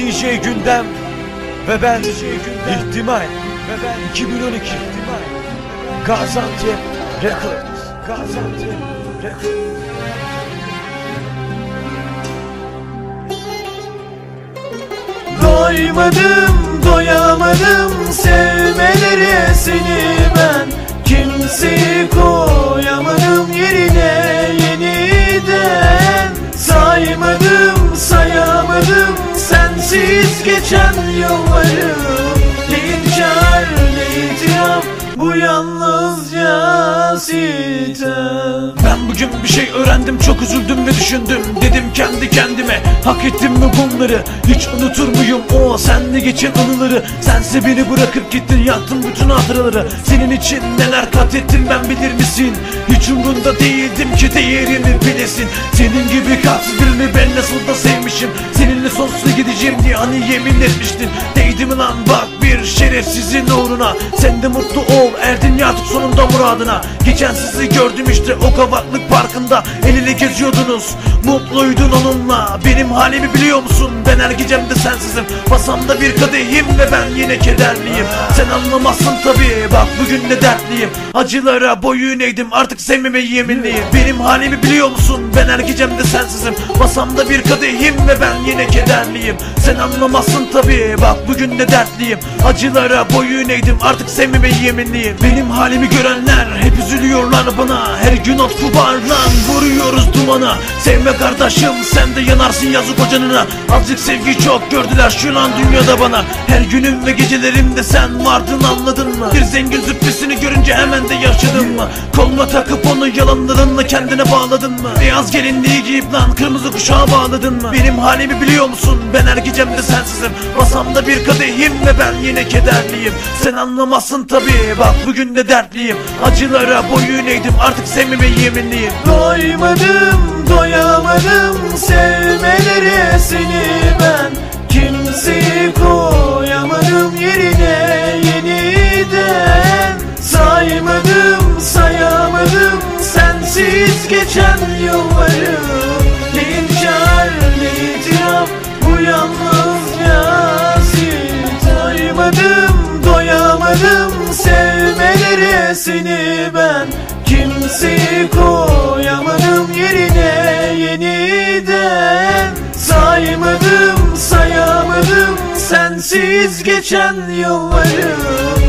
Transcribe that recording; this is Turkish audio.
DJ Gündem ve ben İhtimal 2012 Gaziantep Records. Doyamadım sevmelere seni ben. Kimseyi koyamadım yerine yeniden. Sayamadım sensiz geçen yılları. Ne inkar ne itiraf, bu yalnızca sitem. Ben bugün bir şey öğrendim, çok üzüldüm ve düşündüm. Dedim kendi kendime, hak ettim mi bunları? Hiç unutur muyum o senle geçen anıları? Sense beni bırakıp gittin, yaktın bütün hatıraları. Senin için neler kat ettim ben bilir misin? Hiç umrunda değildim ki değerini bilesin. Senin gibi kalpsiz birini ben nasıl da sevmişim. Seninle sonsuza gideceğim diye hani yemin etmiştin. Değdi mi lan bak bir şerefsizin uğruna. Sen de mutlu ol, erdin ya artık sonunda muradına. Geçen sizi gördüm işte o kavaklık parkında. El ele geziyordunuz, mutluydun onunla. Benim halimi biliyor musun? Ben her gecemde sensizim. Masamda bir kadehim ve ben yine kederliyim. Sen anlamazsın tabii, bak bugün de dertliyim. Acılara boyun eğdim, artık sevmemeye yeminliyim. Benim halimi biliyor musun? Ben her gecemde sensizim. Masamda bir kadehim ve ben yine kederliyim. Sen anlamazsın tabii, bak bugün de dertliyim. Acılara boyun eğdim, artık sevmemeye yeminliyim. Benim halimi görenler hep üzülüyorlar bana. Her gün at kubarlan vuruyoruz dumana. Sevme kardeşim, sen de yanarsın yazık o canına. Azıcık sevgi çok gördüler şu an dünyada bana. Her günüm ve gecelerimde sen vardın, anladın mı? Bir zengin züppesini görünce hemen de yaşadın mı? Koluna takıp onu yalanlarınla kendine bağladın mı? Beyaz gelinliği giyip lan kırmızı kuşağa bağladın mı? Benim halimi biliyor musun? Ben her gecemde sensizim. Masamda bir kadehim ve ben yine kederliyim. Sen anlamazsın tabii, bak bugün de dertliyim. Acılara boyun eğdim, artık sevmemeye yeminliyim. Doyamadım sevmelere seni ben. Kimseyi koyamadım yerine yeniden. Sayamadım sensiz geçen yılları. Ne inkar ne itiraf, bu yalnızca sitem. Doyamadım sevmelere seni ben. Kimseyi koyamadım yerine yeniden. Sayamadım sensiz geçen yılları.